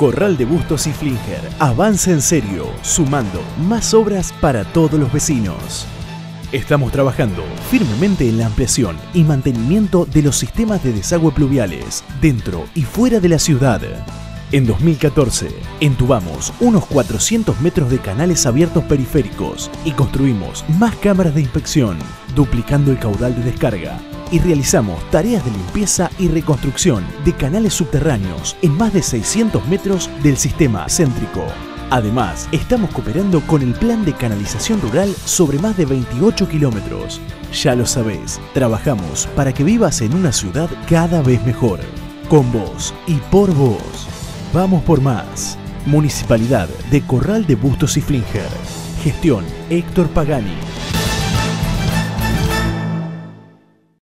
Corral de Bustos y Flinger avanza en serio, sumando más obras para todos los vecinos. Estamos trabajando firmemente en la ampliación y mantenimiento de los sistemas de desagüe pluviales dentro y fuera de la ciudad. En 2014, entubamos unos 400 metros de canales abiertos periféricos y construimos más cámaras de inspección, duplicando el caudal de descarga, y realizamos tareas de limpieza y reconstrucción de canales subterráneos en más de 600 metros del sistema céntrico. Además, estamos cooperando con el Plan de Canalización Rural sobre más de 28 kilómetros. Ya lo sabés, trabajamos para que vivas en una ciudad cada vez mejor. Con vos y por vos. Vamos por más. Municipalidad de Corral de Bustos y Flinger. Gestión Héctor Pagani.